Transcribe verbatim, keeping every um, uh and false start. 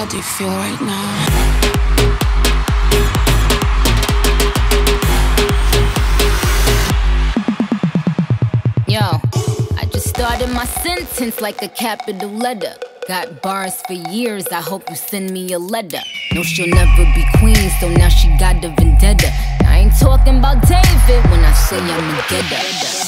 How do you feel right now? Yo, I just started my sentence like a capital letter. Got bars for years, I hope you send me a letter. No, she'll never be queen, so now she got a vendetta. I ain't talking about David when I say I'm a getter.